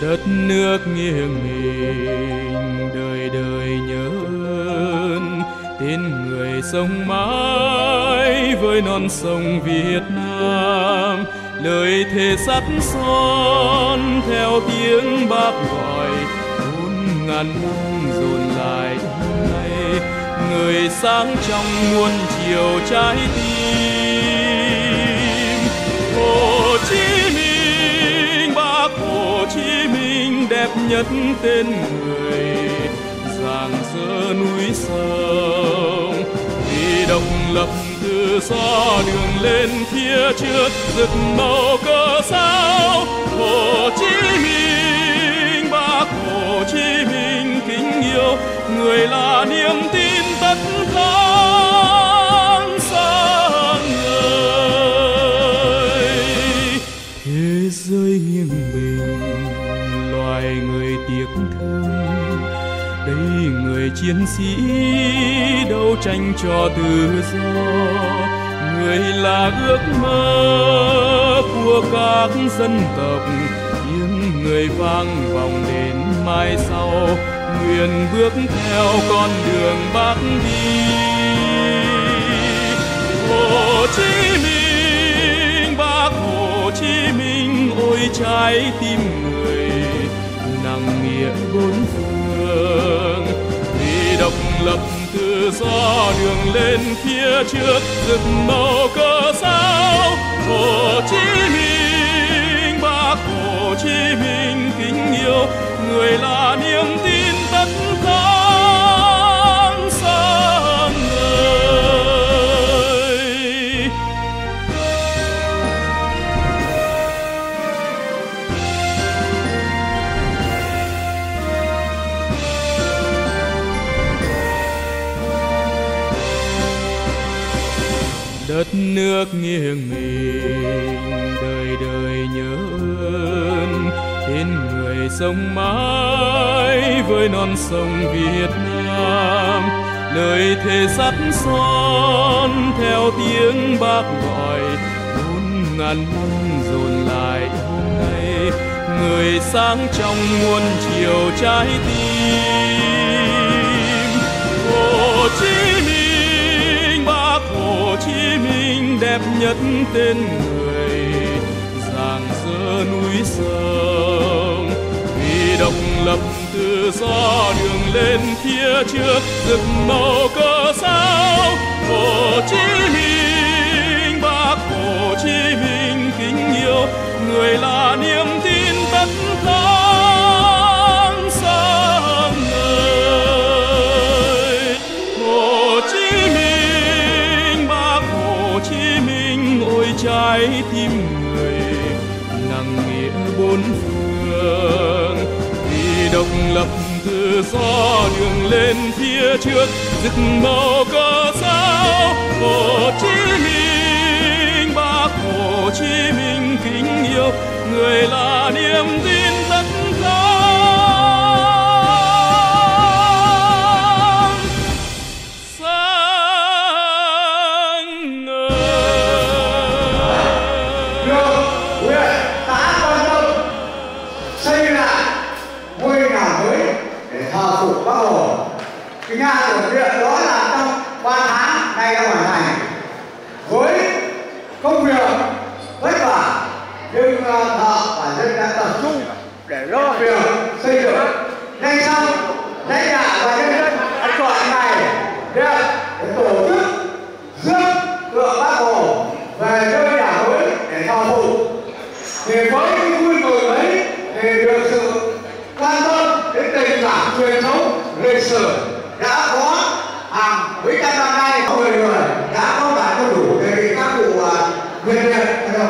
Đất nước nghiêng mình đời đời nhớ ơn, tên người sống mãi với non sông Việt Nam. Lời thề sắt son theo tiếng Bác gọi, 4.000 năm dồn lại hôm nay, người sáng trong muôn chiều trái tim. Hồ Chí Minh, Bác Hồ Chí Minh đẹp nhất tên người, rạng rỡ núi sông vì độc lập tự do, đường lên phía trước rực màu cờ sao. Hồ Chí Minh, Bác Hồ Chí Minh kính yêu, người là niềm tin tất thắng sáng ngời. Thế giới nghiêng mình, loài người tiếc thương, đây người chiến sĩ đấu tranh cho tự do. Người là ước mơ của các dân tộc, tiếng người vang vọng đến mai sau, nguyện bước theo con đường Bác đi. Hồ Chí Minh, Bác Hồ Chí Minh, ôi trái tim người nặng nghĩa bốn phương. Vì độc lập tự do, đường lên phía trước rực màu cờ sao. Hồ Chí Minh, Bác Hồ Chí Minh kính yêu, người là niềm tin tất thắng sáng ngời. Đất nước nghiêng mình đời đời nhớ ơn, tên người sống mãi với non sông Việt Nam. Lời thề sắt son theo tiếng Bác gọi, 4.000 năm dồn lại hôm nay, người sáng trong muôn chiều trái tim. Hồ Chí Minh, Bác Hồ Chí Minh đẹp nhất tên người, rạng rỡ núi sông vì độc lập tự do, đường lên phía trước rực màu cờ sao. Hồ Chí Minh, Bác Hồ Chí Minh kính yêu, người là niềm tin tất thắng sáng ngời. Hồ Chí Minh, Bác Hồ Chí Minh, ôi trái tim người nặng nghĩa bốn phương. Vì độc lập tự do, đường lên phía trước rực màu cờ sao. Hồ Chí Minh, Bác Hồ Chí Minh kính yêu, người là niềm tin tất thắng sáng ngời. Được huyện xã Quan Tâm xây lại ngôi nhà mới để thờ phụng Bác Hồ. Cái nhà tưởng niệm đó là trong 3 tháng nay đã hoàn thành. Với công việc vất vả nhưng thợ và dân đã tập trung để lo việc xây dựng. Ngay sau lãnh đạo và nhân dân đã chọn ngày để tổ chức rước tượng Bác Hồ về nơi nhà mới để thờ phụng. Thì với cái vui mừng ấy thì được sự quan tâm đến tình cảm truyền thống lịch sử, đã có hàng mấy trăm năm nay có 10 người đã có bản có đủ đề nghị các cụ nguyện liệt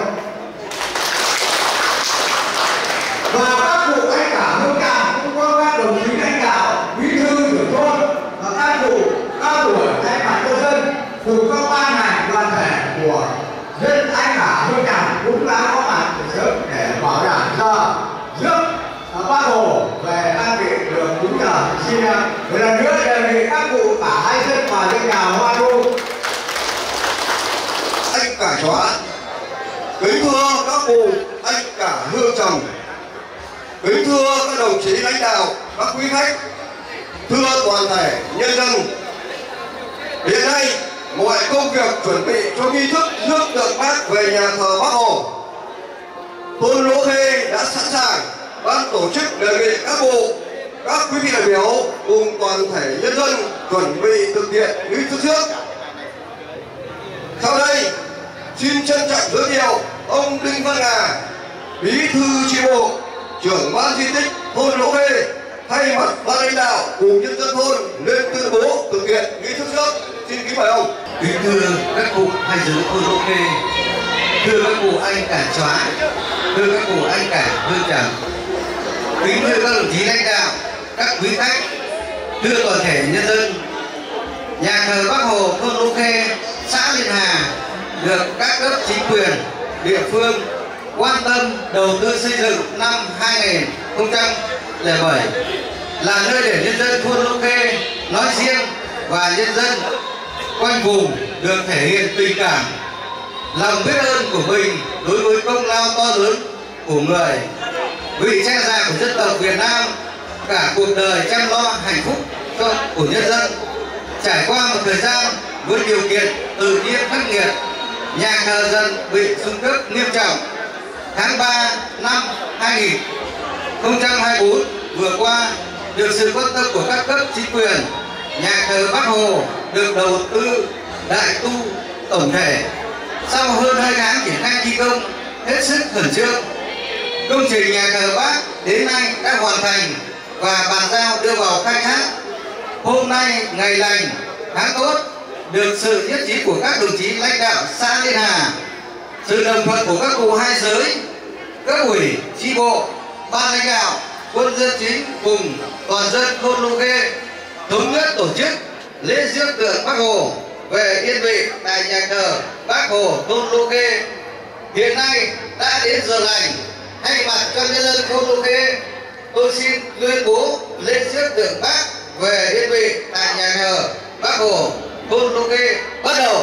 và các cụ anh cả hương cảm, cũng có các đồng chí lãnh đạo bí thư trưởng thôn và các cụ cao tuổi thay mặt cho dân cùng các ban ngành đoàn thể của dân anh cả hương cảm cũng đã có mặt từ sớm để bảo đảm cho rước Bác Hồ về an vị được đúng giờ. Xin một lần nữa đề nghị các cụ cả hai dân và dân nhà Hoa Đô. Anh cả chó kính thưa các cụ, anh cả hương chồng, Kính thưa các đồng chí lãnh đạo, các quý khách, thưa toàn thể nhân dân. Hiện nay, mọi công việc chuẩn bị cho nghi thức rước tượng Bác về nhà thờ Bác Hồ. Thôn Lỗ Khê đã sẵn sàng. Ban tổ chức đề nghị các bộ, các quý vị đại biểu cùng toàn thể nhân dân chuẩn bị thực hiện nghi thức rước. Sau đây, xin trân trọng giới thiệu ông Đinh Văn Ngà, Bí thư chi bộ, trưởng ban di tích thôn Lỗ Khê, thay mặt ban lãnh đạo cùng nhân dân thôn lên tuyên bố thực hiện nghi thức rước. Xin kính mời ông. Kính thưa các cụ hai giới thôn Lỗ Khê, thưa các cụ anh cả Chóa, thưa các cụ anh cả Hương Trầm, kính thưa các đồng chí lãnh đạo, các quý khách, thưa toàn thể nhân dân. Nhà thờ Bác Hồ thôn Lỗ Khê, xã Liên Hà được các cấp chính quyền địa phương quan tâm đầu tư xây dựng năm 2007 là nơi để nhân dân thôn Lỗ Khê nói riêng và nhân dân quanh vùng được thể hiện tình cảm, lòng biết ơn của mình đối với công lao to lớn của người vị cha già của dân tộc Việt Nam, cả cuộc đời chăm lo hạnh phúc của nhân dân. Trải qua một thời gian với điều kiện tự nhiên khắc nghiệt, nhà thờ dần bị xuống cấp nghiêm trọng. Tháng 3 năm 2024 vừa qua, được sự quan tâm của các cấp chính quyền, nhà thờ Bác Hồ được đầu tư đại tu tổng thể. Sau hơn 2 tháng triển khai thi công hết sức khẩn trương, công trình nhà thờ Bác đến nay đã hoàn thành và bàn giao đưa vào khai thác. Hôm nay ngày lành tháng tốt, được sự nhất trí của các đồng chí lãnh đạo xã Liên Hà, sự đồng thuận của các cụ hai giới, các ủy chi bộ, ban lãnh đạo, quân dân chính cùng toàn dân thôn Lỗ Khê thống nhất tổ chức lễ rước tượng Bác Hồ về yên vị tại nhà thờ Bác Hồ thôn Lỗ Khê. Hiện nay đã đến giờ lành, thay mặt cho nhân dân thôn Lỗ Khê, tôi xin tuyên bố lễ rước tượng Bác về yên vị tại nhà thờ Bác Hồ thôn Lỗ Khê bắt đầu.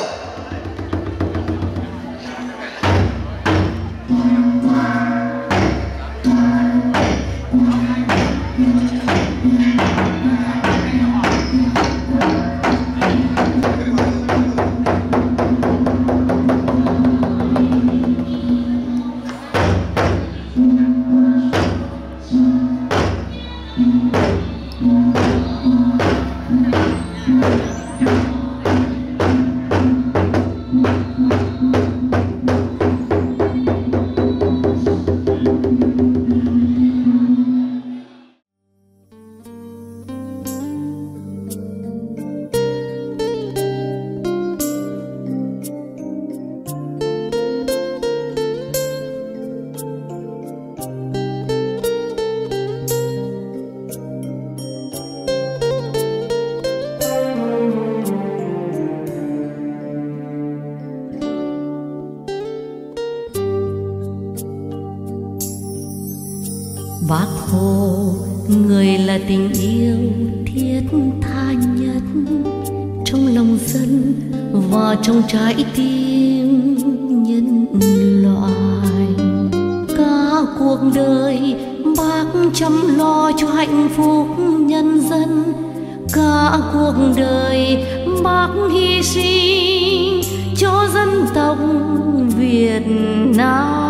Bác Hồ, người là tình yêu thiết tha nhất trong lòng dân và trong trái tim nhân loại. Cả cuộc đời bác chăm lo cho hạnh phúc nhân dân, cả cuộc đời bác hy sinh cho dân tộc Việt Nam.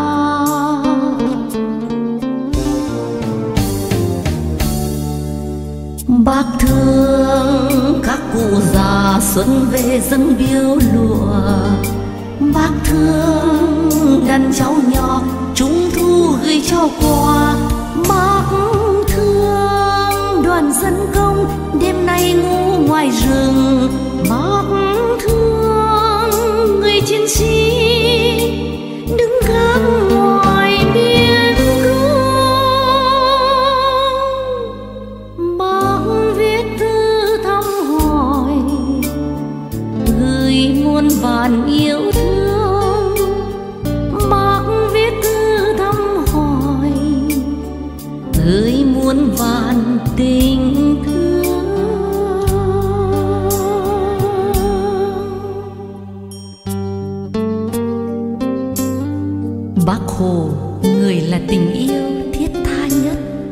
Bác thương các cụ già xuân về dâng biếu lụa, bác thương đàn cháu nhỏ trung thu gửi cho quà, bác thương đoàn dân công đêm nay ngủ ngoài rừng, bác thương người chiến sĩ đứng gác ngoài biên cương. Bác viết thư thăm hỏi gửi muôn vàn yêu thương, bác viết thư thăm hỏi gửi muôn vàn tình thương. Bác Hồ, người là tình yêu thiết tha nhất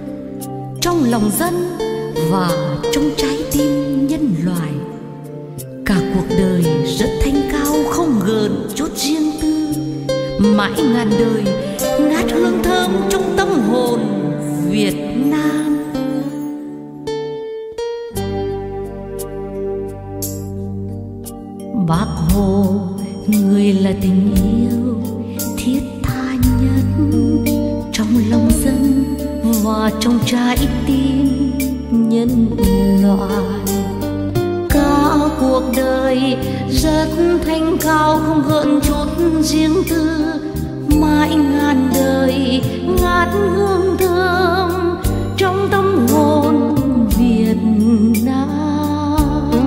lòng dân và trong trái tim nhân loại. Cả cuộc đời rất thanh cao không gợn chút riêng tư, mãi ngàn đời ngát hương thơm trong tâm hồn Việt Nam. Bác Hồ, người là tình yêu thiết tha nhất trong lòng dân và trong trái tim nhân loại. Cả cuộc đời rất thanh cao không gợn chút riêng tư, mãi ngàn đời ngát hương thơm trong tâm hồn Việt Nam.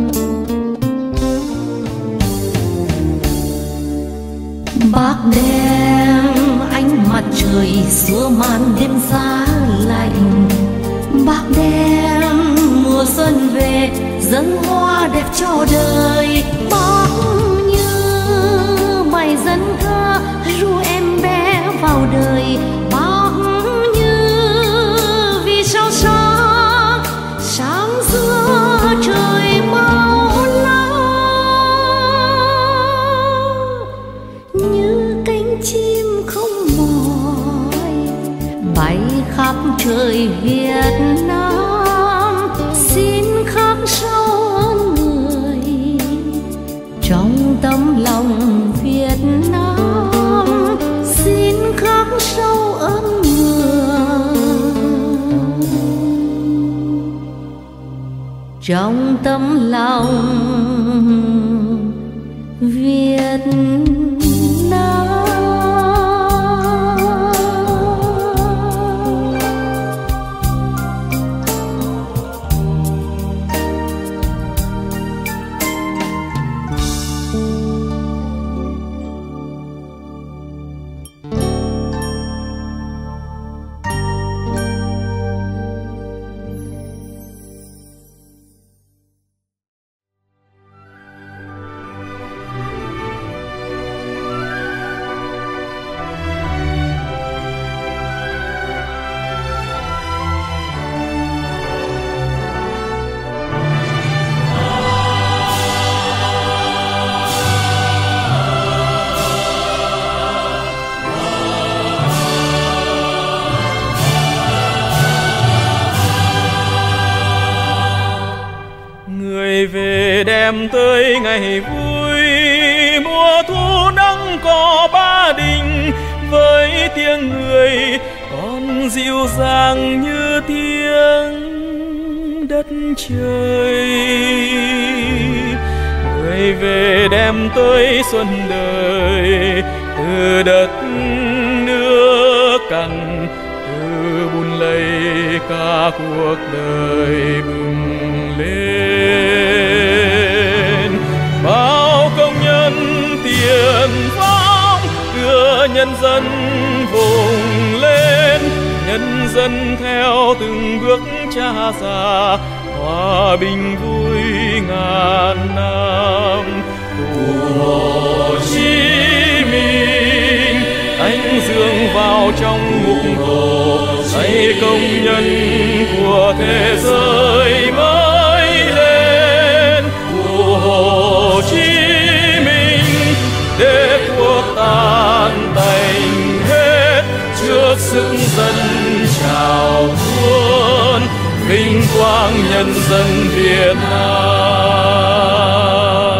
Bác đem ánh mặt trời xua màn đêm giá lạnh, bác đem mùa xuân về dâng hoa đẹp cho đời. Bác như bài dân ca ru em bé vào đời, bác như vì sao sáng sáng giữa trời bao la, như cánh chim không mỏi bay khắp trời Việt Nam. Xin khắc sâu ơn người trong tấm lòng Việt Nam, xin khắc sâu ơn người trong tấm lòng Việt Nam. Về đem tới ngày vui, mùa thu nắng cỏ Ba Đình với tiếng người còn dịu dàng như tiếng đất trời. Người về đem tới xuân đời, từ đất nước cằn, từ bùn lầy cả cuộc đời bừng lên. Bao công nhân tiền phong đưa nhân dân vùng lên, nhân dân theo từng bước cha già, hòa bình vui ngàn năm. Hồ Chí Minh ánh dương vào trong ngục hồ, tay công nhân của thế giới mới lên. Hồ Chí Minh để cuộc tan tành hết, trước sức dân chào muôn vinh quang nhân dân Việt Nam.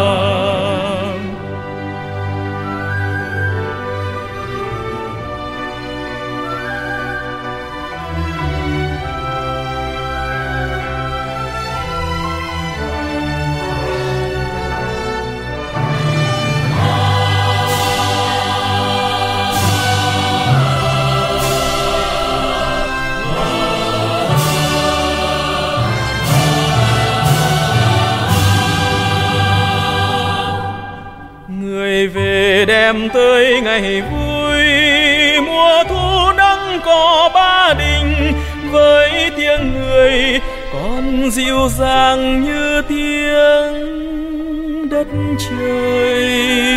Về đem tới ngày vui, mùa thu nắng cỏ Ba Đình với tiếng người còn dịu dàng như tiếng đất trời.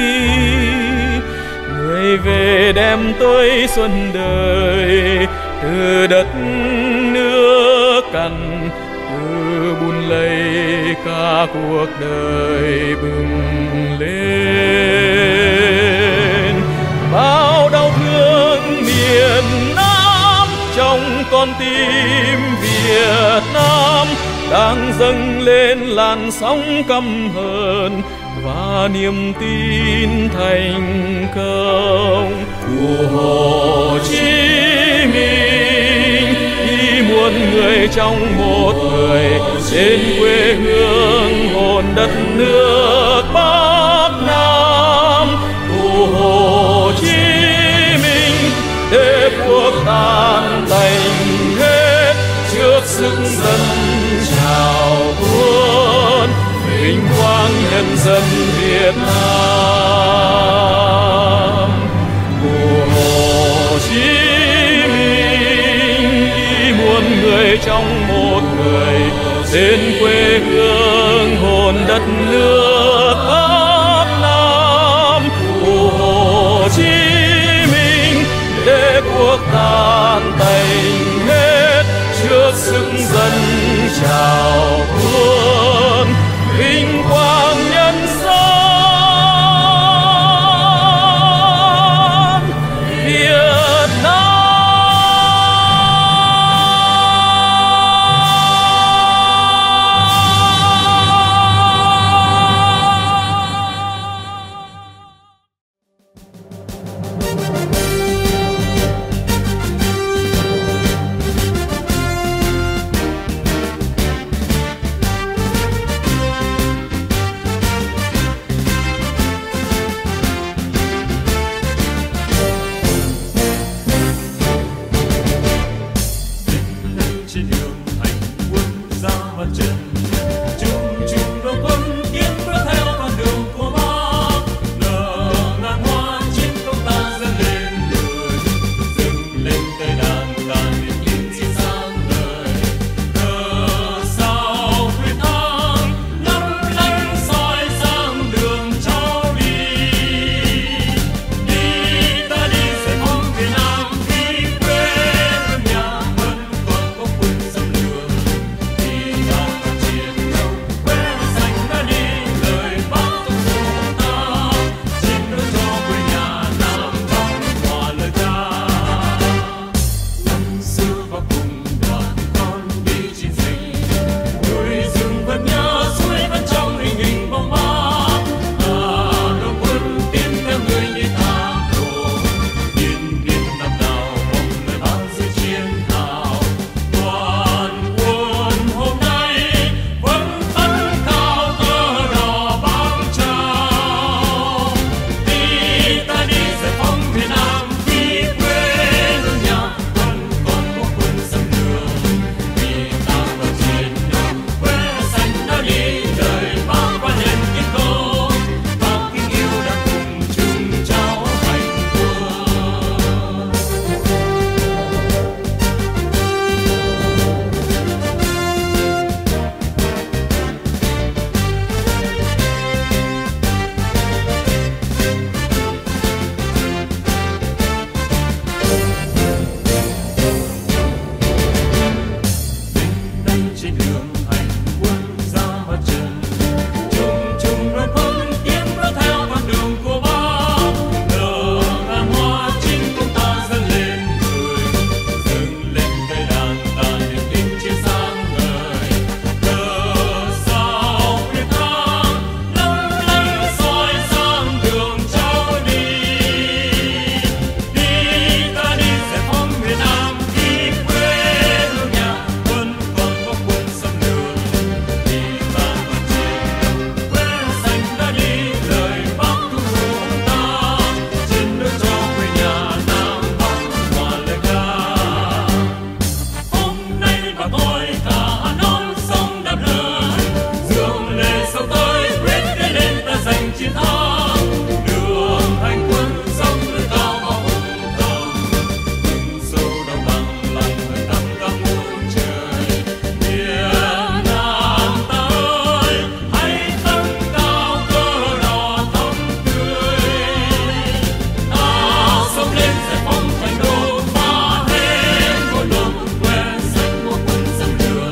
Người về đem tới xuân đời, từ đất nước cằn, từ bùn lầy cả cuộc đời bừng lên. Bao đau thương miền Nam trong con tim Việt Nam đang dâng lên làn sóng căm hờn và niềm tin thành công của Hồ Chí Minh. Đi muôn người trong một người đến quê hương hồn đất nước Bắc Nam của Hồ Chí Minh, để cuộc tan tành hết trước sức dân chào quân vinh quang nhân dân Việt Nam của Hồ Chí Minh. Đi muôn người trong một người đến quê hương hồn đất nước Bắc Nam của Hồ Chí Minh, để cuộc tan tành hết trước sức dân chào quân vinh quang nhân dân Việt Nam. Hãy subscribe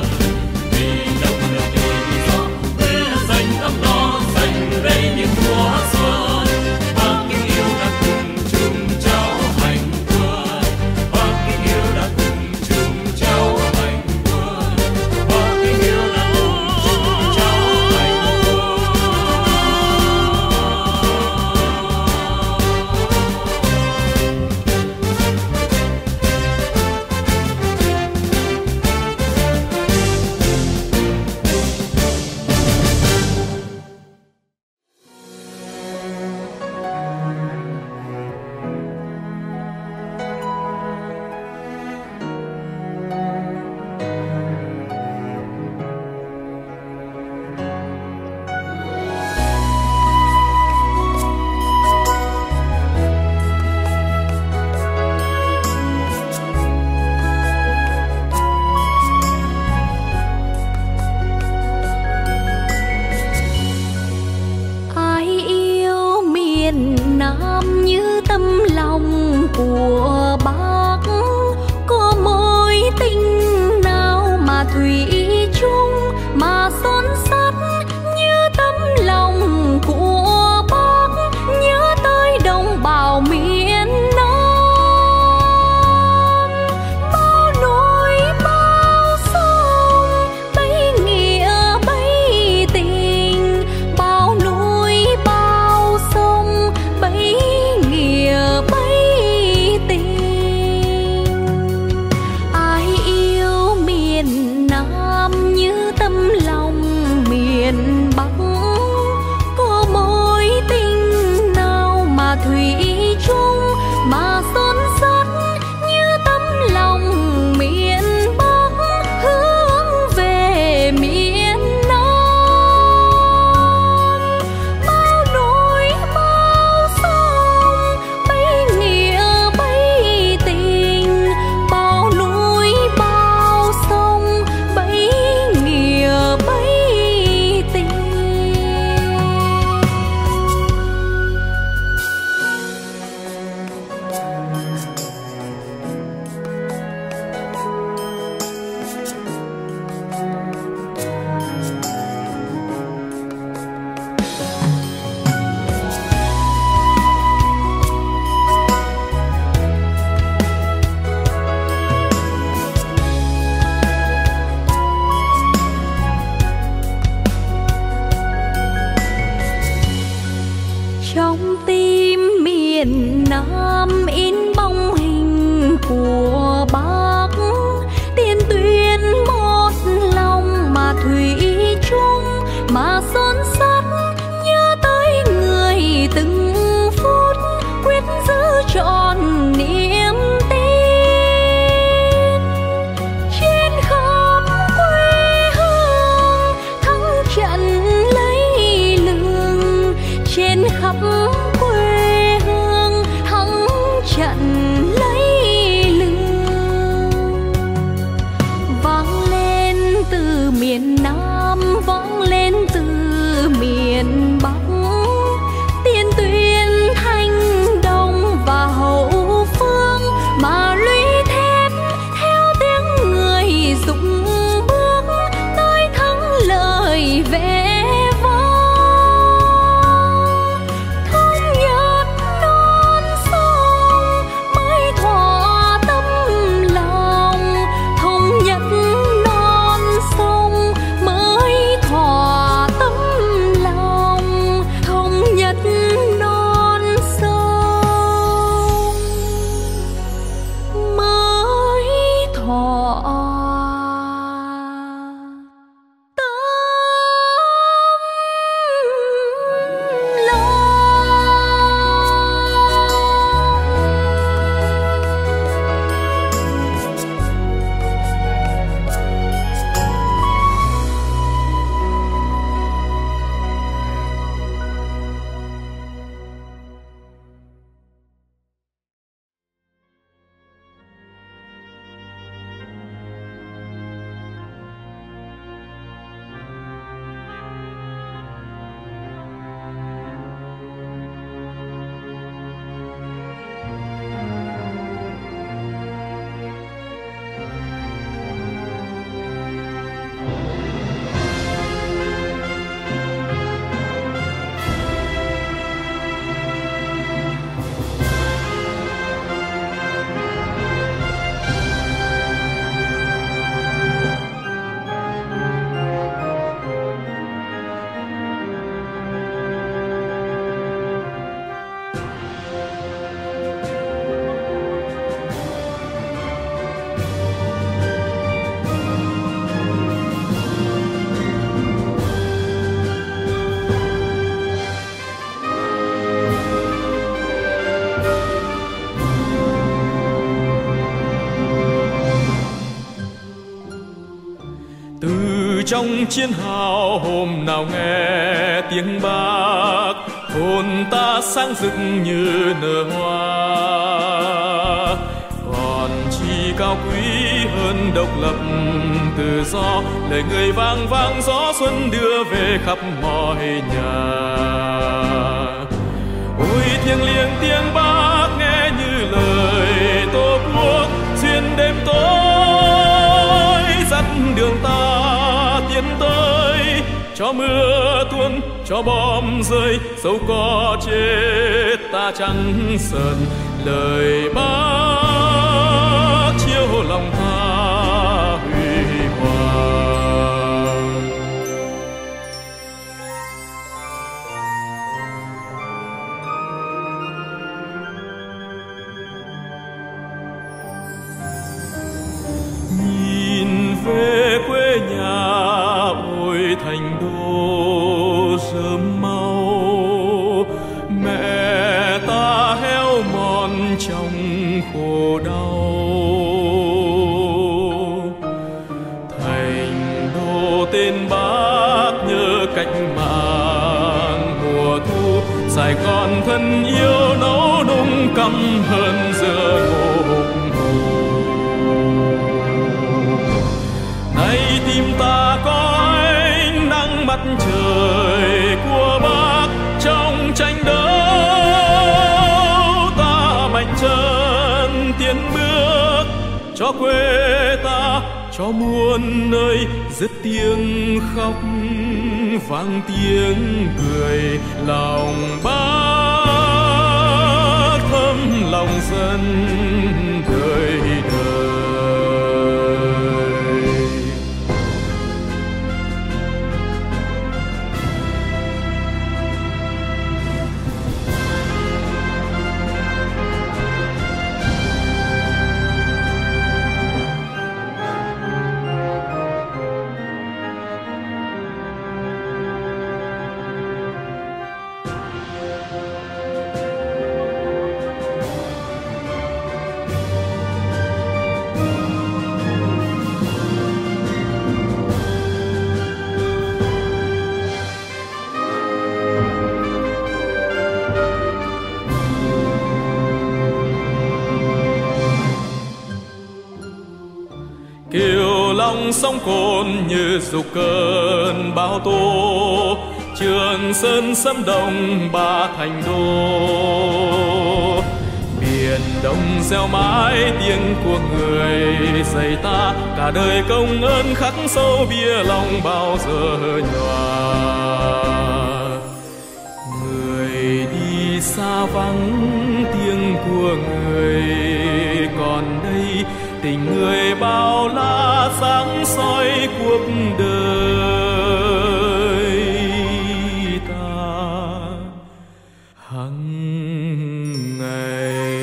thủy chung, mà son sắt như tấm lòng của Bác, nhớ tới đồng bào miền Nam. Bao núi bao sông bấy nghĩa bấy tình, bao núi bao sông bấy nghĩa bấy tình. Ai yêu miền Nam như tâm lòng miền Bắc, có mối tình nào mà thủy chung, mà son sắt như tấm lòng miền Bắc, hướng về miền Nam. Bao núi bao sông bấy nghĩa bấy tình, bao núi bao sông bấy nghĩa bấy tình. Trong tim miền Nam in bóng hình của Bác, tiền tuyến một lòng mà thủy chung, mà son sắt nhớ tới người từng phút, quyết giữ trọn niềm tin. Trên khắp quê hương thắng trận lấy lường, trên khắp quê hương thắng trận lấy lường. Vang lên từ miền Nam, vang lên từ miền Bắc, tiền tuyến thanh đông và hậu phương, mà lũy thép theo tiếng người dũng bước tới thắng lợi vẻ vang. Thống nhất non sông mới thỏa tâm lòng, thống nhất non sông mới thỏa tâm lòng, thống nhất non sông mới thỏa tâm lòng. Trong chiến hào hôm nào nghe tiếng Bác, hồn ta sáng rực như nở hoa. Còn chi cao quý hơn độc lập tự do, lời người vang vang gió xuân đưa về khắp mọi nhà. Ôi thiêng liêng tiếng Bác nghe như lời Tổ quốc, xuyên đêm tối dắt đường ta cho mưa tuôn, cho bom rơi, dẫu có chết ta chẳng sờn. Lời Bác chiếu lòng ta huy hoàng. Nhìn về quê nhà ôi thành đô rơm mau, mẹ ta héo mòn trong khổ đau. Thành đô tên Bác nhớ cách mạng mùa thu, Sài Gòn thân yêu nấu nung căm hờn giữa ngục tù. Nay tim ta có ánh nắng mặt trời của Bác trong tranh đấu, ta mạnh chân tiến bước cho quê ta, cho muôn nơi dứt tiếng khóc vang tiếng cười. Lòng Bác thấm lòng dân đời đời. Kiều Long sóng cồn như dục cơn bão tố, Trường Sơn sấm đồng Ba Thành đô. Biển Đông reo mãi tiếng của người dạy ta, cả đời công ơn khắc sâu bia lòng bao giờ nhòa. Người đi xa vắng tiếng của người, còn đây tình người bao la sáng soi cuộc đời ta hằng ngày.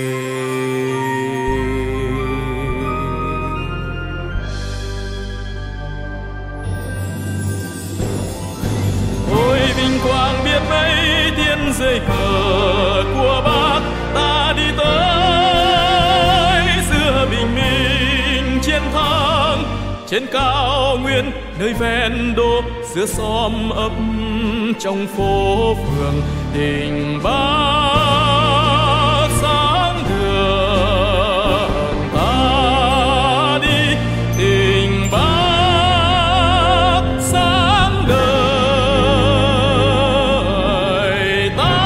Ôi vinh quang biết mấy thiên dưới cờ của Bác, ta đi tới giữa bình minh chiến thắng. Trên cao nguyên nơi ven đô, giữa xóm ấp trong phố phường, tình Bác sáng đường ta đi. Tình Bác sáng đời ta.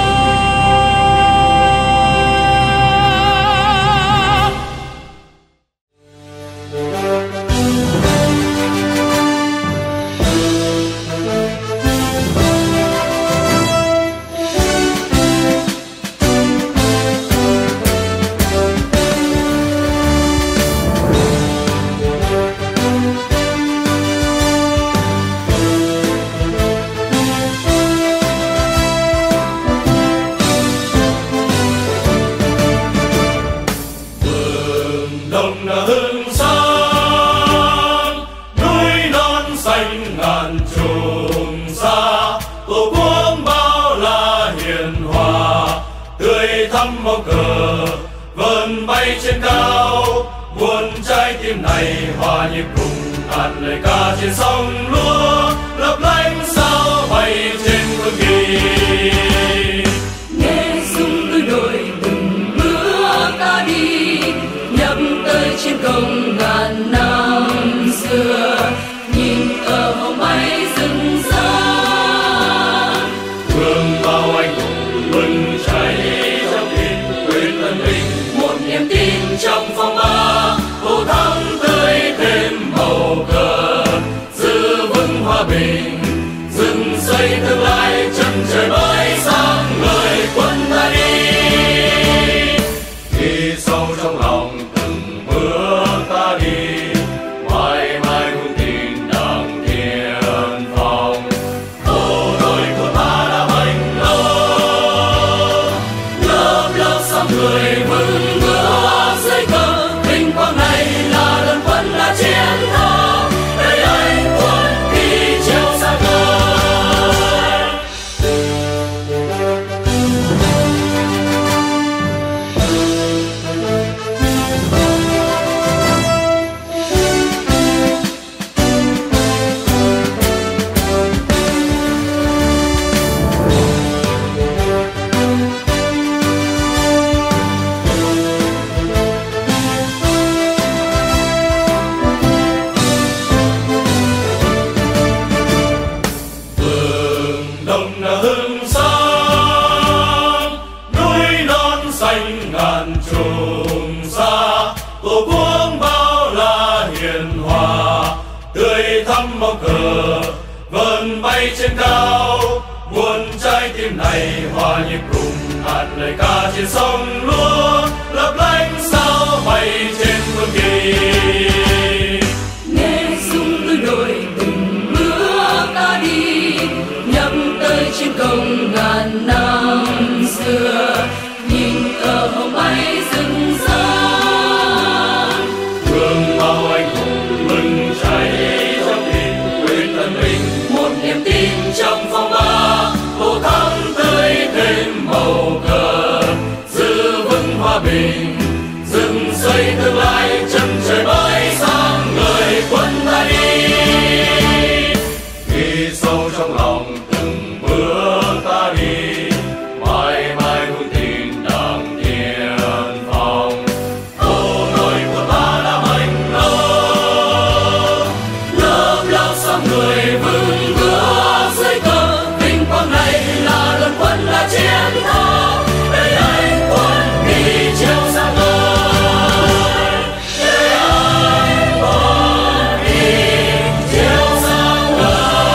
Đồng là hương sáng, núi non xanh ngàn trùng xa, tổ quốc bao la hiền hòa, tươi thắm màu cờ vờn bay trên cao. Muôn trái tim này hòa nhịp cùng ngàn lời ca trên sông lúa, lấp lánh sao bay trên quân kỳ. Nghe súng tôi đội từng bước ta đi, nhấp tới chiến công ngàn năm xưa, nhìn cờ hồng bay rừng rỡ. Hương bao anh hùng bừng cháy trong tim quên thân mình, Một niềm tin trong phong ba, tô thắm tươi thêm màu cờ, giữ vững hòa bình người thăm màu cờ vờn bay trên cao, muôn trái tim này hòa nhịp cùng ngàn lời ca trên sông lúa lấp lánh sao bay trên phương kỳ. Nghe súng cứ đội từng bước ta đi, nhắc tới chiến công ngàn năm xưa, nhìn cờ hồng bay rực rỡ. Gương bao anh hùng bừng cháy trong tim quyết tâm mình, Một niềm tin trong phong ba tô thắm tươi thêm màu cờ, giữ vững hòa bình dựng xây tương lai chân trời mới sáng ngời quân ta đi. Ghi sâu trong lòng từng bước ta đi, mãi mãi vững tin đảng tiên phong. Tổ đội của ta đã mạnh lớn, lớp lớp xóm người vững bước dưới cờ, vinh quang này là đoàn quân là chiến thắng. Để anh quân đi chiều sáng ngời, để anh quân đi chiều sáng ngời.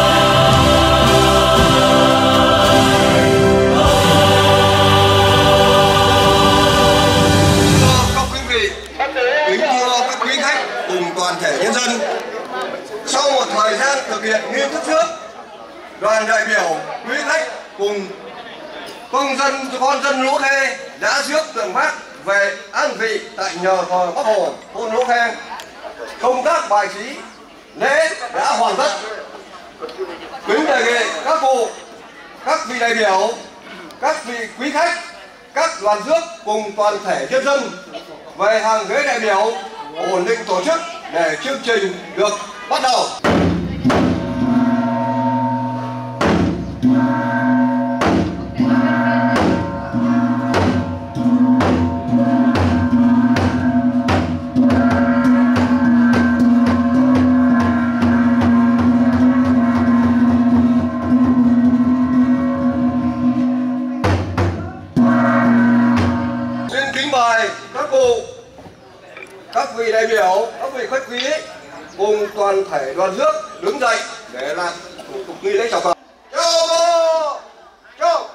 Các quý vị, kính thưa các quý khách cùng toàn thể nhân dân. Sau một thời gian thực hiện nghiêm túc trước, đoàn đại biểu, quý khách cùng công dân con dân Lỗ Khe đã rước tượng Bác về an vị tại nhờ thờ Bác Hồ thôn Lỗ Khe. Công tác bài trí lễ đã hoàn tất. Kính đề nghị các cụ, các vị đại biểu, các vị quý khách, các đoàn rước cùng toàn thể nhân dân về hàng ghế đại biểu ổn định tổ chức để chương trình được bắt đầu. Xin kính mời các cụ, các vị đại biểu, các vị khách quý cùng toàn thể đoàn rước đứng dậy để làm thủ tục nghi lễ chào cờ. Chào cờ, chào.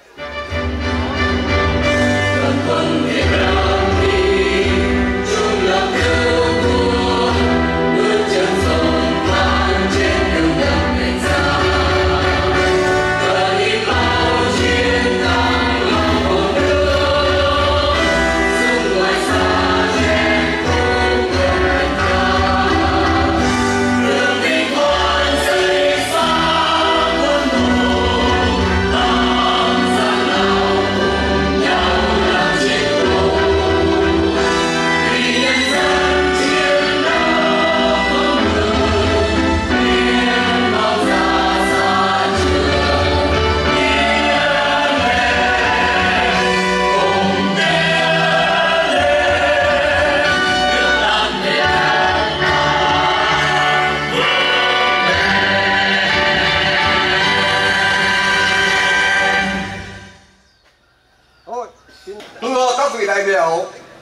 Thưa các vị đại biểu,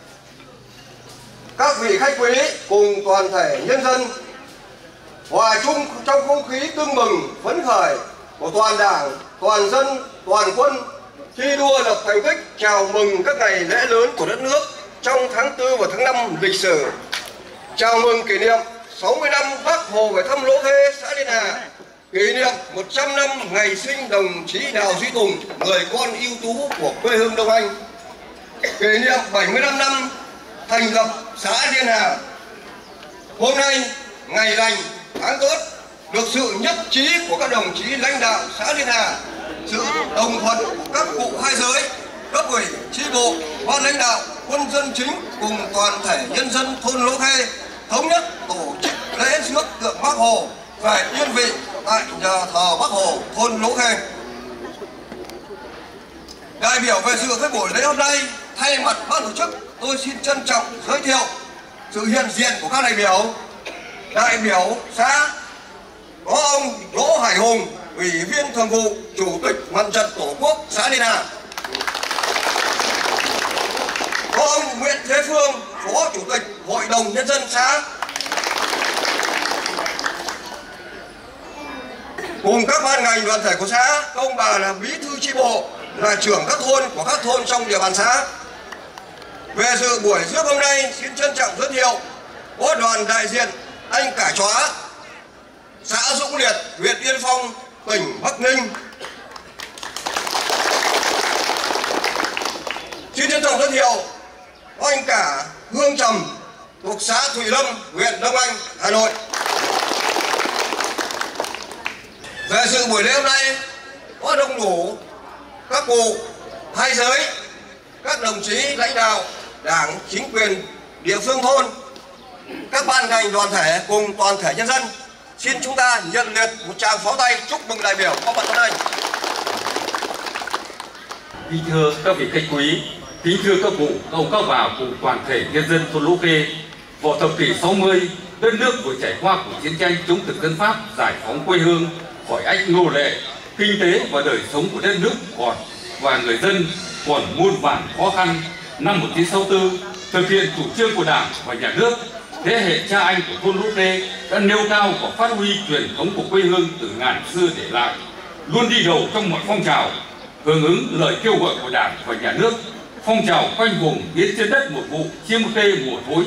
các vị khách quý cùng toàn thể nhân dân, hòa chung trong không khí tưng bừng phấn khởi của toàn đảng, toàn dân, toàn quân thi đua lập thành tích chào mừng các ngày lễ lớn của đất nước trong tháng 4 và tháng 5 lịch sử. Chào mừng kỷ niệm 60 năm Bác Hồ về thăm Lỗ Khe, xã Liên Hà, kỷ niệm 100 năm ngày sinh đồng chí Đào Duy Tùng, người con ưu tú của quê hương Đông Anh, kỷ niệm 75 năm thành lập xã Liên Hà. Hôm nay, ngày lành, tháng tốt, được sự nhất trí của các đồng chí lãnh đạo xã Liên Hà, sự đồng thuận của các cụ hai giới, cấp ủy, chi bộ, ban lãnh đạo, quân dân chính cùng toàn thể nhân dân thôn Lỗ Khe thống nhất tổ chức lễ rước tượng Bác Hồ về yên vị tại nhà thờ Bác Hồ thôn Lỗ Khe. Đại biểu về dự cái buổi lễ hôm nay, thay mặt ban tổ chức, tôi xin trân trọng giới thiệu sự hiện diện của các đại biểu. Đại biểu xã có ông Đỗ Hải Hùng, Ủy viên Thường vụ, Chủ tịch Mặt trận Tổ quốc xã Liên Hà. Có ông Nguyễn Thế Phương, Phó Chủ tịch Hội đồng Nhân dân xã. cùng các ban ngành đoàn thể của xã, các ông bà là bí thư chi bộ, là trưởng các thôn của các thôn trong địa bàn xã. Về dự buổi rước hôm nay, xin trân trọng giới thiệu có đoàn đại diện anh Cả Chóa, xã Dũng Liệt, huyện Yên Phong, tỉnh Bắc Ninh. Xin trân trọng giới thiệu có anh Cả Hương Trầm thuộc xã Thủy Lâm, huyện Đông Anh, Hà Nội. Về dự buổi lễ hôm nay có đông đủ các cụ, hai giới, các đồng chí lãnh đạo Đảng, chính quyền địa phương thôn, các ban ngành đoàn thể cùng toàn thể nhân dân. Xin chúng ta nhận liệt một tràng pháo tay chúc mừng đại biểu có mặt hôm nay. Kính thưa các vị khách quý, kính thưa các cụ, các ông, các bà cùng toàn thể nhân dân thôn Lũ Khê, vào thập kỷ 60, đất nước vừa trải qua cuộc chiến tranh chống thực dân Pháp giải phóng quê hương khỏi ách nô lệ, kinh tế và đời sống của đất nước và người dân còn muôn vàn khó khăn. Năm 1964, thực hiện chủ trương của Đảng và Nhà nước, thế hệ cha anh của thôn Lũ Khê đã nêu cao và phát huy truyền thống của quê hương từ ngàn xưa để lại, luôn đi đầu trong mọi phong trào, hưởng ứng lời kêu gọi của Đảng và Nhà nước. Phong trào khoanh vùng biến trên đất một vụ chiêm khê mùa thối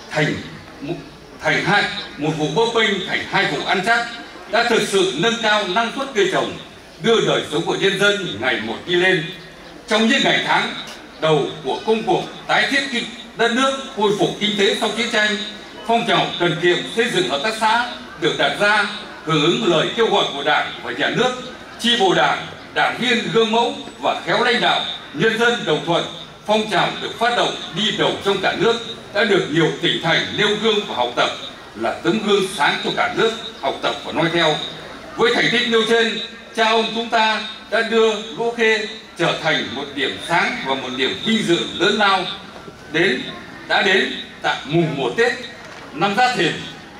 thành một vụ bấp bênh thành hai vụ ăn chắc, đã thực sự nâng cao năng suất cây trồng, đưa đời sống của nhân dân ngày một đi lên. Trong những ngày tháng đầu của công cuộc tái thiết đất nước, khôi phục kinh tế sau chiến tranh, phong trào cần kiệm xây dựng hợp tác xã được đặt ra, hưởng ứng lời kêu gọi của Đảng và Nhà nước. Chi bộ Đảng, đảng viên gương mẫu và khéo lãnh đạo, nhân dân đồng thuận, phong trào được phát động đi đầu trong cả nước, đã được nhiều tỉnh thành nêu gương và học tập, là tấm gương sáng cho cả nước học tập và noi theo. Với thành tích nêu trên, cha ông chúng ta đã đưa Lũ Khê trở thành một điểm sáng và một niềm vinh dự lớn lao đã đến tại mùng 1 Tết năm Giáp Thìn.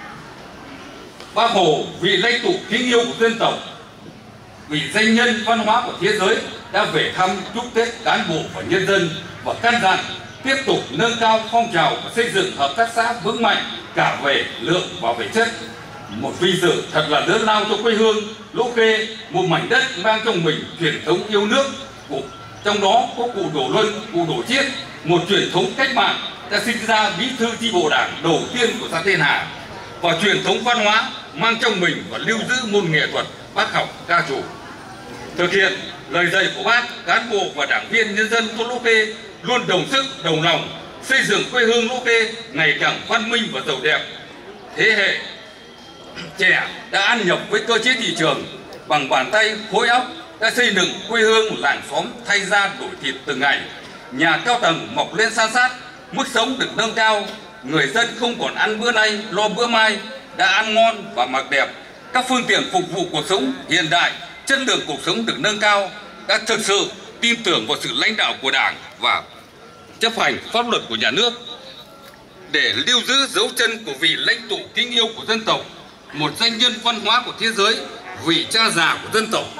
Bác Hồ, vị lãnh tụ kính yêu của dân tộc, vị danh nhân văn hóa của thế giới, đã về thăm chúc Tết cán bộ và nhân dân và căn dặn tiếp tục nâng cao phong trào và xây dựng hợp tác xã vững mạnh cả về lượng và về chất. Một vinh dự thật là lớn lao cho quê hương Lũ Khê, một mảnh đất mang trong mình truyền thống yêu nước, trong đó có cụ Đỗ Luân, cụ Đỗ Chiết, một truyền thống cách mạng đã sinh ra bí thư chi bộ Đảng đầu tiên của xã Tiên Hà, và truyền thống văn hóa mang trong mình và lưu giữ môn nghệ thuật bác học ca trù. Thực hiện lời dạy của Bác, cán bộ và đảng viên nhân dân thôn Lũ Khê luôn đồng sức đồng lòng xây dựng quê hương Lũ Khê ngày càng văn minh và giàu đẹp. Thế hệ trẻ đã ăn nhập với cơ chế thị trường, bằng bàn tay khối óc đã xây dựng quê hương làng xóm thay da đổi thịt từng ngày. Nhà cao tầng mọc lên san sát, mức sống được nâng cao, người dân không còn ăn bữa nay lo bữa mai, đã ăn ngon và mặc đẹp. Các phương tiện phục vụ cuộc sống hiện đại, chất lượng cuộc sống được nâng cao, đã thực sự tin tưởng vào sự lãnh đạo của Đảng và chấp hành pháp luật của Nhà nước. Để lưu giữ dấu chân của vị lãnh tụ kính yêu của dân tộc, một danh nhân văn hóa của thế giới, vị cha già của dân tộc,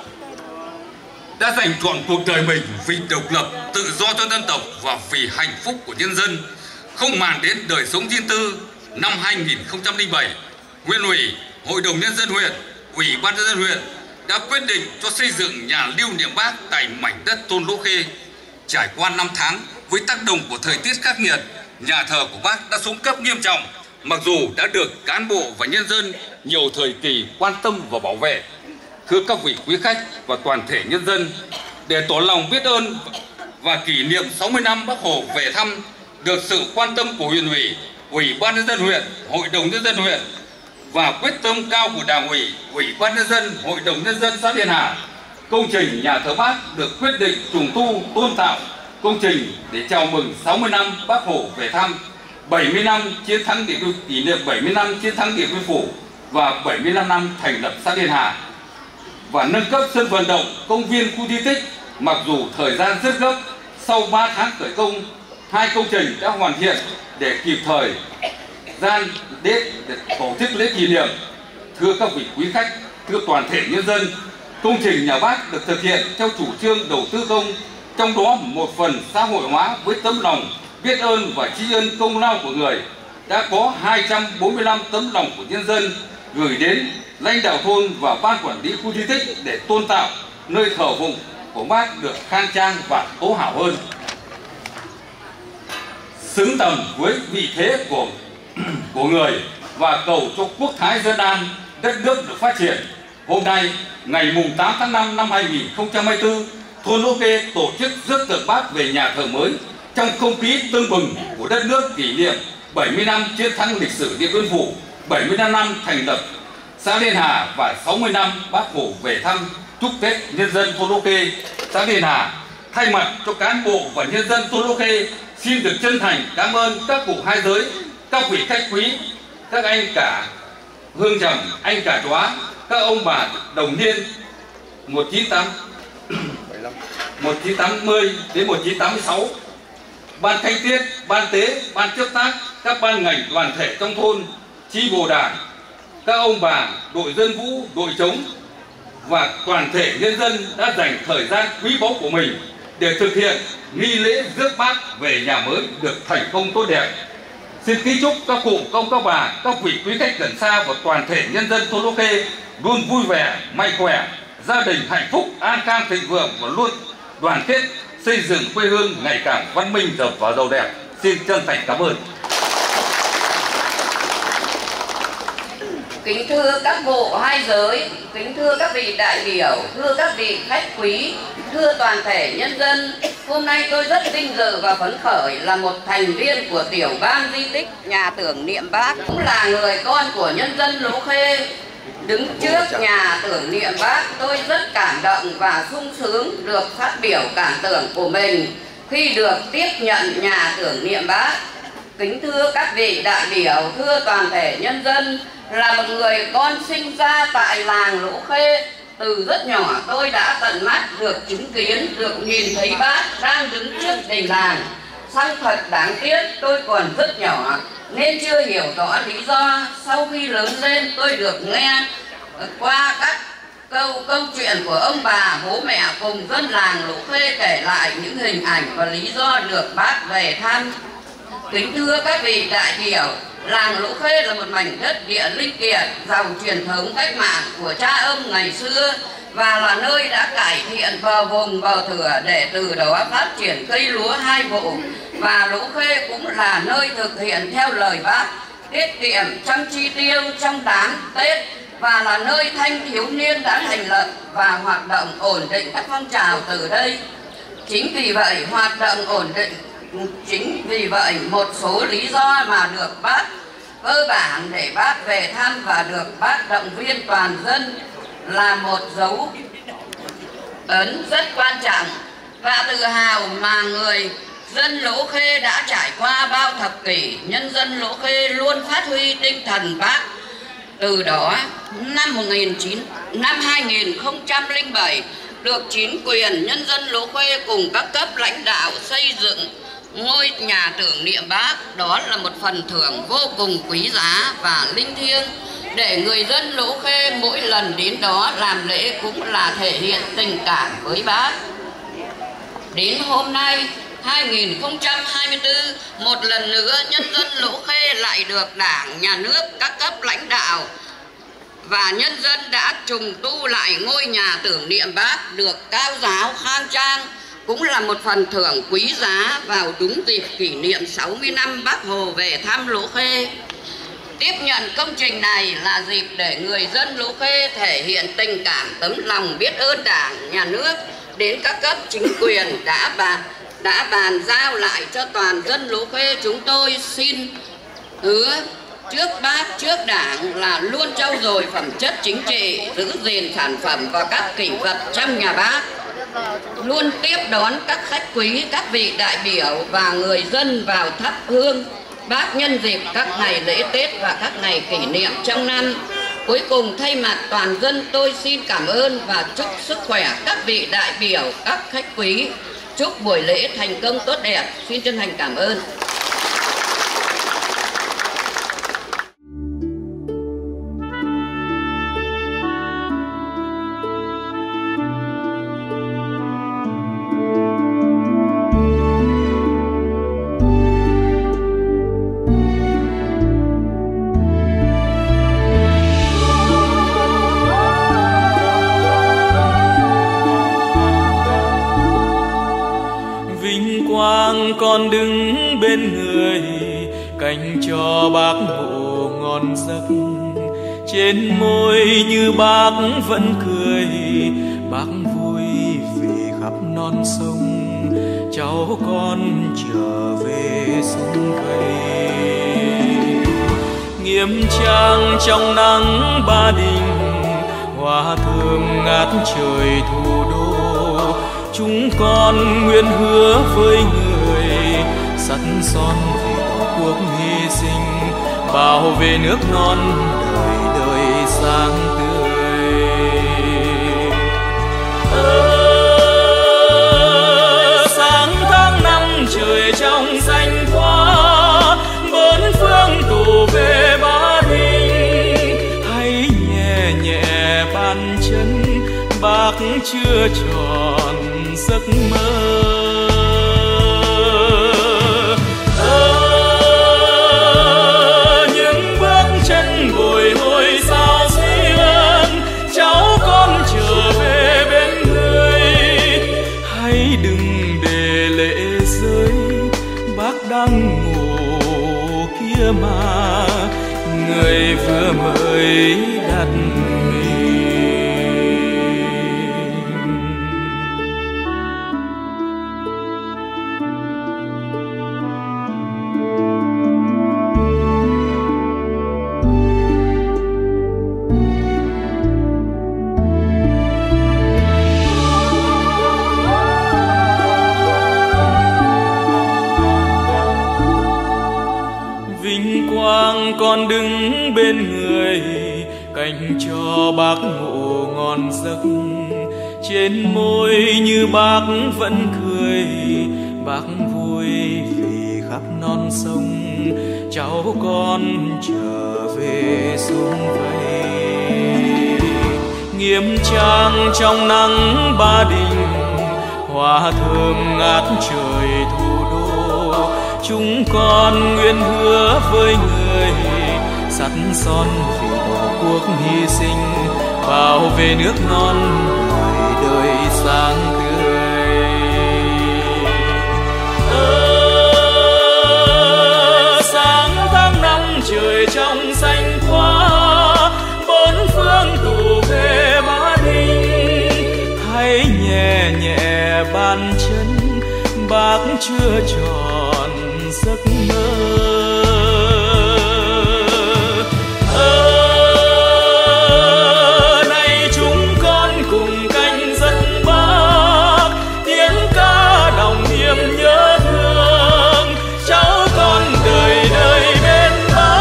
đã dành trọn cuộc đời mình vì độc lập, tự do cho dân tộc và vì hạnh phúc của nhân dân, không màng đến đời sống riêng tư. Năm 2007, huyện ủy, hội đồng nhân dân huyện, ủy ban nhân dân huyện đã quyết định cho xây dựng nhà lưu niệm Bác tại mảnh đất thôn Lũ Khê. Trải qua 5 tháng với tác động của thời tiết khắc nghiệt, nhà thờ của Bác đã xuống cấp nghiêm trọng, mặc dù đã được cán bộ và nhân dân nhiều thời kỳ quan tâm và bảo vệ. Thưa các vị quý khách và toàn thể nhân dân, để tỏ lòng biết ơn và kỷ niệm 60 năm Bác Hồ về thăm, được sự quan tâm của huyện ủy, ủy ban nhân dân huyện, hội đồng nhân dân huyện và quyết tâm cao của Đảng ủy, ủy ban nhân dân, hội đồng nhân dân xã Tiên Hà, công trình nhà thờ Bác được quyết định trùng tu tôn tạo công trình để chào mừng 60 năm Bác Hồ về thăm, 70 năm chiến thắng Điện Biên, kỷ niệm 70 năm chiến thắng Điện Biên Phủ và 75 năm thành lập xã Tiên Hà, và nâng cấp sân vận động, công viên, khu di tích. Mặc dù thời gian rất gấp, sau 3 tháng khởi công, 2 công trình đã hoàn thiện để kịp thời gian để tổ chức lễ kỷ niệm. Thưa các vị quý khách, thưa toàn thể nhân dân, công trình nhà Bác được thực hiện theo chủ trương đầu tư công, trong đó một phần xã hội hóa với tấm lòng biết ơn và tri ân công lao của người. Đã có 245 tấm lòng của nhân dân gửi đến lãnh đạo thôn và ban quản lý khu di tích để tôn tạo nơi thờ phụng của Bác được khang trang và tố hảo hơn, xứng tầm với vị thế của người, và cầu cho quốc thái dân an, đất nước được phát triển. Hôm nay, ngày mùng 8 tháng 5 năm 2024, thôn Lỗ Khê tổ chức rước tượng Bác về nhà thờ mới trong không khí tưng bừng của đất nước kỷ niệm 70 năm chiến thắng lịch sử Điện Biên Phủ, 75 năm thành lập xã Liên Hà và 60 năm Bác Hồ về thăm chúc Tết nhân dân thôn Lỗ Khê, xã Liên Hà. Thay mặt cho cán bộ và nhân dân thôn Lỗ Khê, xin được chân thành cảm ơn các cụ hai giới, các vị khách quý, các anh cả Hương Trầm, anh cả Chóa, các ông bà đồng niên 1980 đến 1986, ban thanh tiết, ban tế, ban chấp tác, các ban ngành đoàn thể trong thôn, chi bộ đảng, các ông bà đội dân vũ, đội trống và toàn thể nhân dân đã dành thời gian quý báu của mình để thực hiện nghi lễ rước Bác về nhà mới được thành công tốt đẹp. Xin kính chúc các cụ, các bà, các vị quý khách gần xa và toàn thể nhân dân thôn Lỗ Khê luôn vui vẻ, mạnh khỏe, gia đình hạnh phúc, an khang thịnh vượng và luôn đoàn kết xây dựng quê hương ngày càng văn minh và giàu đẹp. Xin chân thành cảm ơn. Kính thưa các bộ hai giới, kính thưa các vị đại biểu, thưa các vị khách quý, thưa toàn thể nhân dân, hôm nay tôi rất vinh dự và phấn khởi là một thành viên của tiểu ban di tích nhà tưởng niệm Bác, cũng là người con của nhân dân Lỗ Khê. Đứng trước nhà tưởng niệm Bác, tôi rất cảm động và sung sướng được phát biểu cảm tưởng của mình khi được tiếp nhận nhà tưởng niệm Bác. Kính thưa các vị đại biểu, thưa toàn thể nhân dân, là một người con sinh ra tại làng Lỗ Khê, từ rất nhỏ tôi đã tận mắt được chứng kiến, được nhìn thấy Bác đang đứng trước đình làng. Song thật đáng tiếc tôi còn rất nhỏ nên chưa hiểu rõ lý do. Sau khi lớn lên tôi được nghe qua các câu chuyện của ông bà, bố mẹ cùng dân làng Lỗ Khê kể lại những hình ảnh và lý do được Bác về thăm. Kính thưa các vị đại biểu, làng Lỗ Khê là một mảnh đất địa linh kiệt, giàu truyền thống cách mạng của cha ông ngày xưa và là nơi đã cải thiện bờ vùng bờ thửa để từ đó phát triển cây lúa hai vụ. Và Lỗ Khê cũng là nơi thực hiện theo lời Bác tiết kiệm trong chi tiêu trong đám Tết và là nơi thanh thiếu niên đã thành lập và hoạt động ổn định các phong trào từ đây. Chính vì vậy hoạt động ổn định, chính vì vậy một số lý do mà được Bác cơ bản để Bác về thăm và được Bác động viên toàn dân là một dấu ấn rất quan trọng và tự hào mà người dân Lỗ Khê đã trải qua bao thập kỷ. Nhân dân Lỗ Khê luôn phát huy tinh thần Bác. Từ đó, năm 2007, được chính quyền nhân dân Lỗ Khê cùng các cấp lãnh đạo xây dựng ngôi nhà tưởng niệm Bác. Đó là một phần thưởng vô cùng quý giá và linh thiêng để người dân Lỗ Khê mỗi lần đến đó làm lễ cũng là thể hiện tình cảm với Bác. Đến hôm nay 2024, một lần nữa nhân dân Lỗ Khê lại được Đảng, Nhà nước, các cấp lãnh đạo và nhân dân đã trùng tu lại ngôi nhà tưởng niệm Bác được cao giáo khang trang, cũng là một phần thưởng quý giá vào đúng dịp kỷ niệm 60 năm Bác Hồ về thăm Lỗ Khê. Tiếp nhận công trình này là dịp để người dân Lỗ Khê thể hiện tình cảm, tấm lòng biết ơn Đảng, Nhà nước đến các cấp chính quyền đã bàn giao lại cho toàn dân Lỗ Khê. Chúng tôi xin hứa trước Bác, trước Đảng là luôn trau dồi phẩm chất chính trị, giữ gìn sản phẩm và các kỷ vật trong nhà Bác, luôn tiếp đón các khách quý, các vị đại biểu và người dân vào thắp hương Bác nhân dịp các ngày lễ Tết và các ngày kỷ niệm trong năm. Cuối cùng thay mặt toàn dân tôi xin cảm ơn và chúc sức khỏe các vị đại biểu, các khách quý, chúc buổi lễ thành công tốt đẹp. Xin chân thành cảm ơn. còn đứng bên người, canh cho bác ngủ ngon giấc. Trên môi như bác vẫn cười, bác vui vì khắp non sông cháu con trở về xung vầy. Nghiêm trang trong nắng Ba Đình, hoa thơm ngát trời thủ đô. Chúng con nguyện hứa với người, sắt son vì tổ quốc hy sinh, bảo vệ nước non đời đời sáng tươi. Sáng tháng 5 trời trong xanh quá, bốn phương tụ về Ba Đình. Hãy nhẹ nhẹ bàn chân, bác chưa tròn giấc mơ. Những bước chân bồi hồi sao xuyên, cháu con trở về bên người. Hãy đừng để lệ rơi, bác đang ngủ kia mà người vừa mới đặt con đứng bên người, canh cho bác ngủ ngon giấc. Trên môi như bác vẫn cười, bác vui vì khắp non sông cháu con trở về xung vầy. Nghiêm trang trong nắng Ba Đình, hoa thơm ngát trời thủ đô. Chúng con nguyện hứa với người, sắt son vì tổ quốc hy sinh, bảo vệ nước non đời đời sáng tươi. Sáng tháng 5 trời trong xanh quá, bốn phương tụ về Ba Đình. Hãy nhẹ nhẹ bàn chân, bác chưa tròn giấc mơ. Này chúng con cùng canh dân bác, tiếng ca đồng niềm nhớ thương, cháu con đời đời bên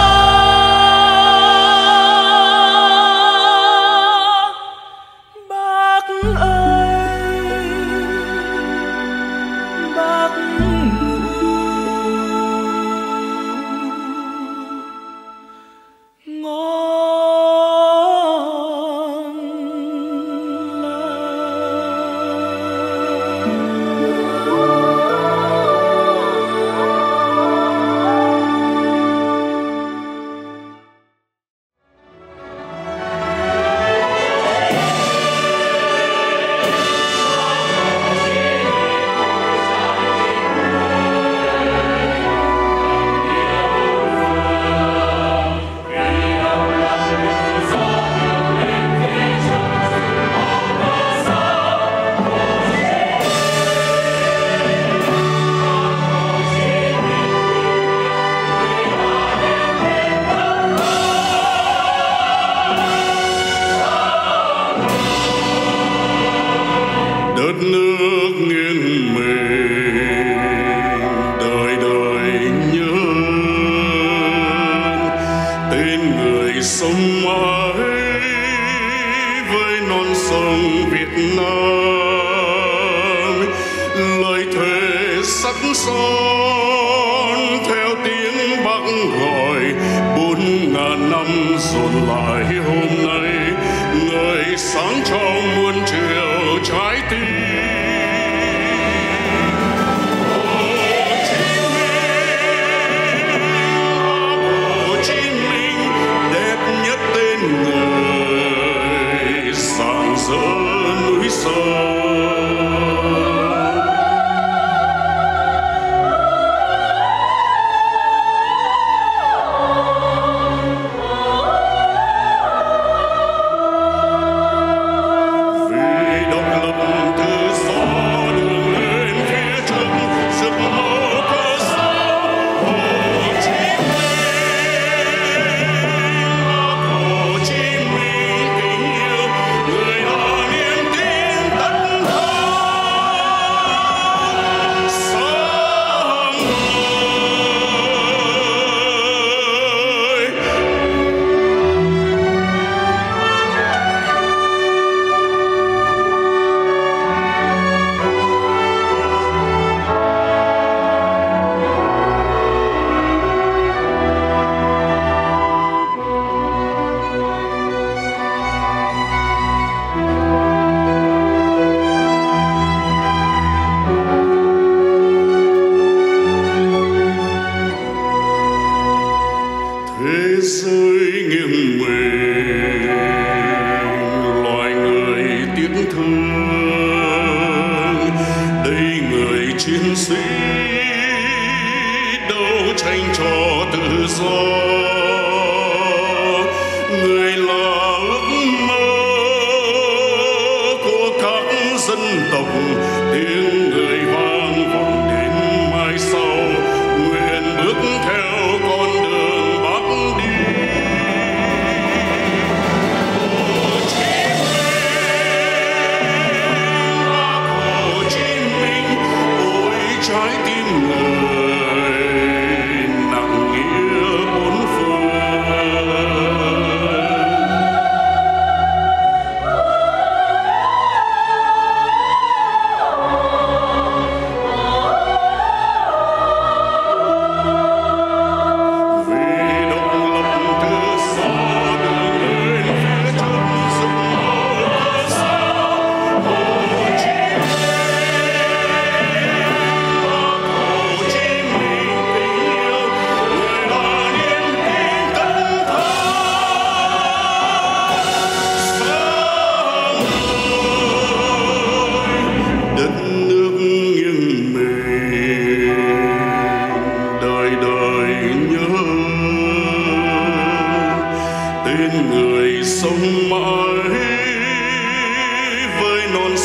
bác. Bác ơi, bác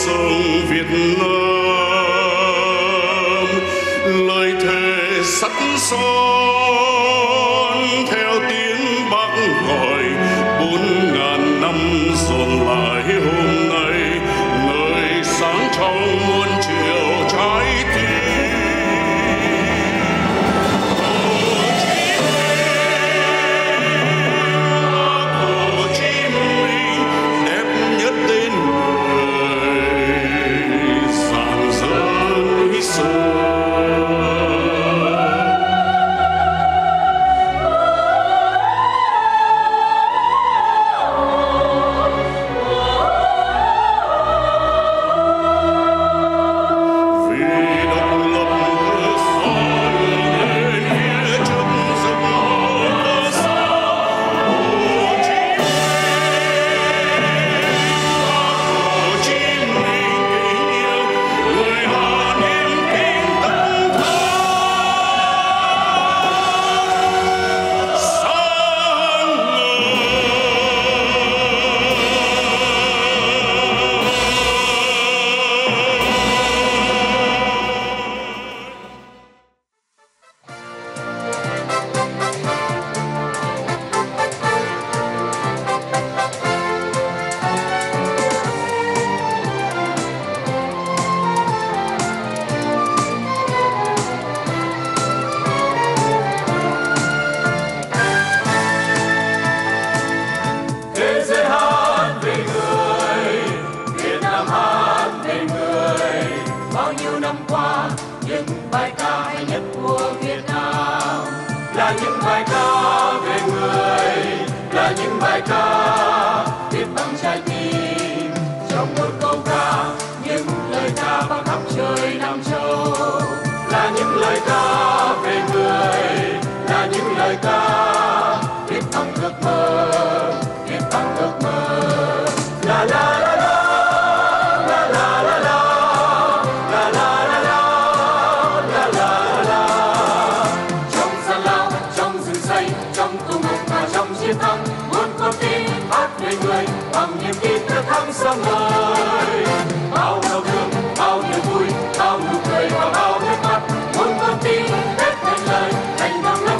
sông Việt Nam, lời thề sắt son theo tiếng Bác gọi 4.000 năm dồn lại hôm nay, nơi sáng trong muôn triệu trái tim.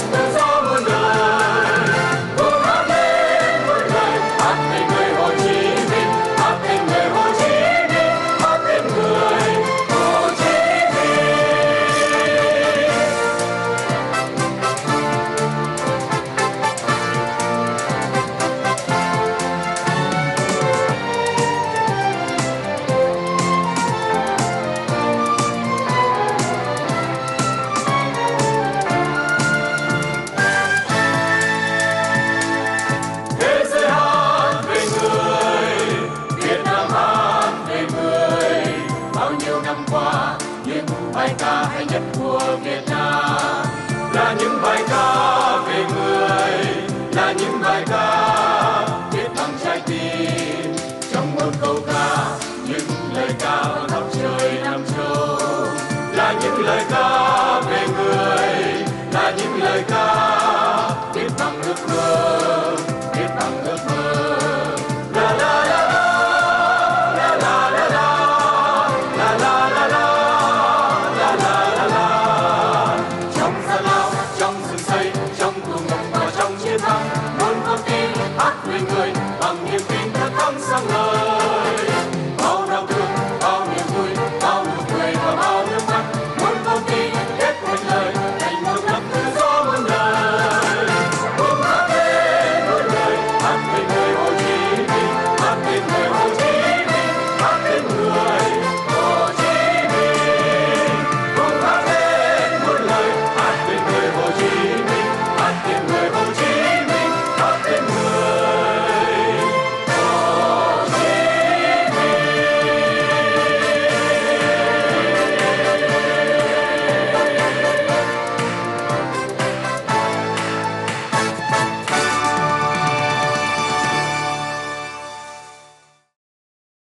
Hồ Chí